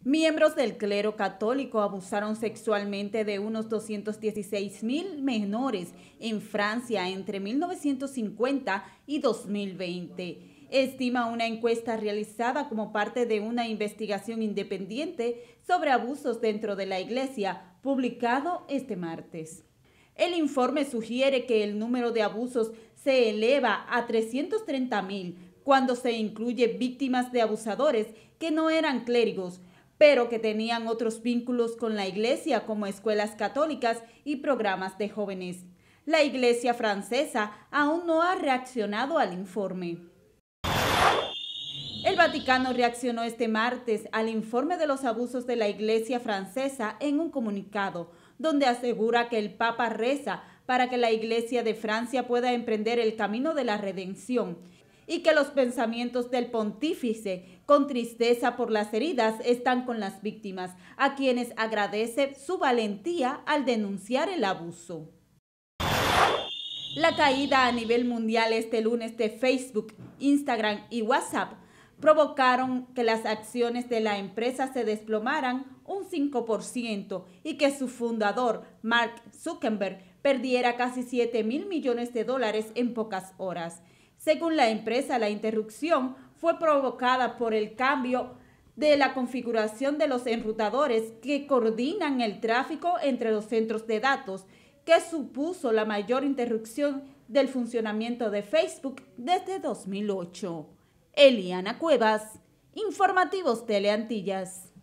Miembros del clero católico abusaron sexualmente de unos 216.000 menores en Francia entre 1950 y 2020. Estima una encuesta realizada como parte de una investigación independiente sobre abusos dentro de la Iglesia, publicado este martes. El informe sugiere que el número de abusos se eleva a 330.000 cuando se incluye víctimas de abusadores que no eran clérigos, pero que tenían otros vínculos con la Iglesia como escuelas católicas y programas de jóvenes. La Iglesia francesa aún no ha reaccionado al informe. El Vaticano reaccionó este martes al informe de los abusos de la Iglesia francesa en un comunicado, donde asegura que el Papa reza para que la Iglesia de Francia pueda emprender el camino de la redención y que los pensamientos del pontífice, con tristeza por las heridas, están con las víctimas, a quienes agradece su valentía al denunciar el abuso. La caída a nivel mundial este lunes de Facebook, Instagram y WhatsApp provocaron que las acciones de la empresa se desplomaran un 5% y que su fundador, Mark Zuckerberg, perdiera casi $7.000 millones en pocas horas. Según la empresa, la interrupción fue provocada por el cambio de la configuración de los enrutadores que coordinan el tráfico entre los centros de datos, que supuso la mayor interrupción del funcionamiento de Facebook desde 2008. Eliana Cuevas, Informativos Teleantillas.